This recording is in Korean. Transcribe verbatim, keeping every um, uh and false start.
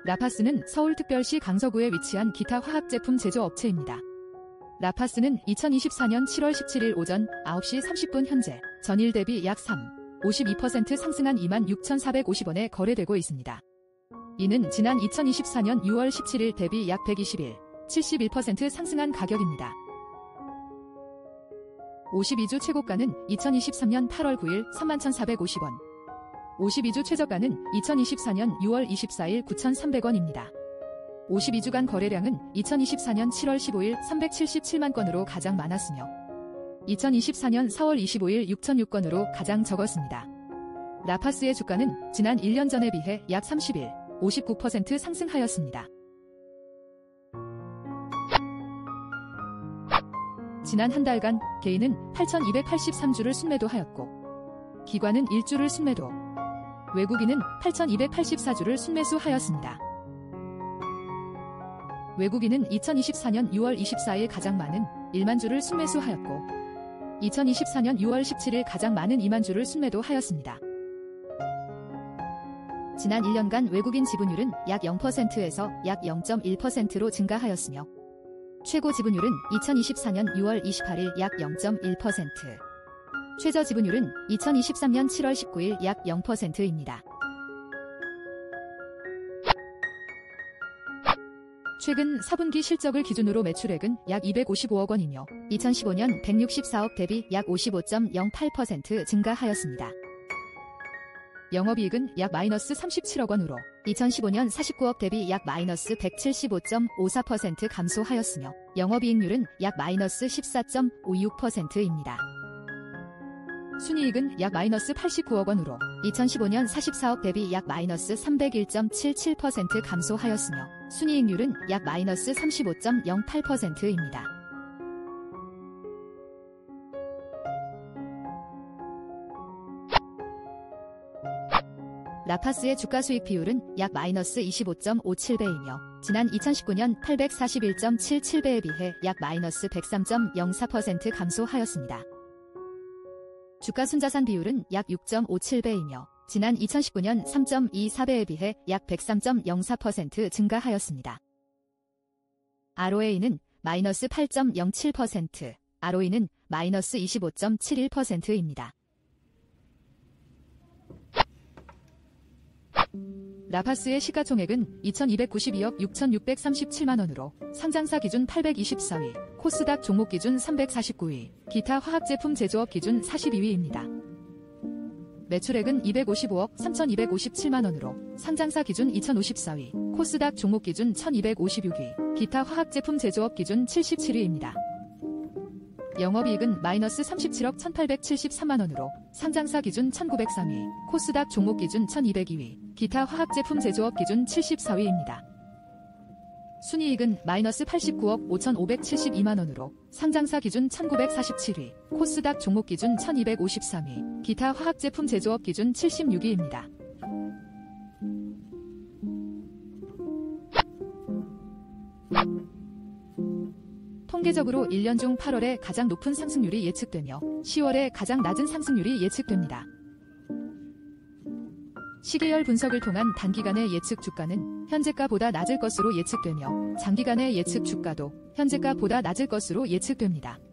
라파스는 서울특별시 강서구에 위치한 기타 화학제품 제조업체입니다. 라파스는 이천이십사년 칠월 십칠일 오전 아홉 시 삼십 분 현재 전일 대비 약 삼, 오십이 퍼센트 상승한 이만 육천사백오십 원에 거래되고 있습니다. 이는 지난 이천이십사년 유월 십칠일 대비 약 백이십일, 칠십일 퍼센트 상승한 가격입니다. 오십이 주 최고가는 이천이십삼년 팔월 구일 삼만 천사백오십 원, 오십이 주 최저가는 이천이십사년 유월 이십사일 구천삼백 원입니다. 오십이 주간 거래량은 이천이십사년 칠월 십오일 삼백칠십칠만 건으로 가장 많았으며 이천이십사년 사월 이십오일 육천육 건으로 가장 적었습니다. 라파스의 주가는 지난 일 년 전에 비해 약 삼십일, 오십구 퍼센트 상승하였습니다. 지난 한 달간 개인은 팔천이백팔십삼 주를 순매도하였고 기관은 일 주를 순매도, 외국인은 팔천이백팔십사 주를 순매수하였습니다. 외국인은 이천이십사년 유월 이십사일 가장 많은 일만 주를 순매수하였고 이천이십사년 유월 십칠일 가장 많은 이만 주를 순매도하였습니다. 지난 일 년간 외국인 지분율은 약 영 퍼센트에서 약 영 점 일 퍼센트로 증가하였으며 최고 지분율은 이천이십사년 유월 이십팔일 약 영 점 일 퍼센트, 최저 지분율은 이천이십삼년 칠월 십구일 약 영 퍼센트입니다. 최근 사 분기 실적을 기준으로 매출액은 약 이백오십오억 원이며 이천십오년 백육십사억 대비 약 오십오 점 영팔 퍼센트 증가하였습니다. 영업이익은 약 마이너스 삼십칠억 원으로 이천십오년 사십구억 대비 약 마이너스 백칠십오 점 오사 퍼센트 감소하였으며 영업이익률은 약 마이너스 십사 점 오육 퍼센트입니다. 순이익은 약 마이너스 팔십구억 원으로 이천십오년 사십사억 대비 약 마이너스 삼백일 점 칠칠 퍼센트 감소하였으며 순이익률은 약 마이너스 삼십오 점 영팔 퍼센트입니다. 라파스의 주가수익 비율은 약 마이너스 이십오 점 오칠 배이며 지난 이천십구년 팔백사십일 점 칠칠 배에 비해 약 마이너스 백삼 점 영사 퍼센트 감소하였습니다. 주가 순자산 비율은 약 육 점 오칠 배이며 지난 이천십구년 삼 점 이사 배에 비해 약 백삼 점 영사 퍼센트 증가하였습니다. 알오에이는 마이너스 팔 점 영칠 퍼센트, 알오이는 마이너스 이십오 점 칠일 퍼센트입니다. 라파스의 시가총액은 이천이백구십이억 육천육백삼십칠만 원으로 상장사 기준 팔백이십사 위, 코스닥 종목 기준 삼백사십구 위, 기타 화학제품 제조업 기준 사십이 위입니다. 매출액은 이백오십오억 삼천이백오십칠만 원으로 상장사 기준 이천오십사 위, 코스닥 종목 기준 천이백오십육 위, 기타 화학제품 제조업 기준 칠십칠 위입니다. 영업이익은 마이너스 삼십칠억 천팔백칠십삼만 원으로 상장사 기준 천구백삼 위, 코스닥 종목 기준 천이백이 위, 기타 화학제품 제조업 기준 칠십사 위입니다. 순이익은 마이너스 팔십구억 오천오백칠십이만 원으로 상장사 기준 천구백사십칠 위, 코스닥 종목 기준 천이백오십삼 위, 기타 화학제품 제조업 기준 칠십육 위입니다. 통계적으로 일 년 중 팔월에 가장 높은 상승률이 예측되며 시월에 가장 낮은 상승률이 예측됩니다. 시계열 분석을 통한 단기간의 예측 주가는 현재가보다 낮을 것으로 예측되며 장기간의 예측 주가도 현재가보다 낮을 것으로 예측됩니다.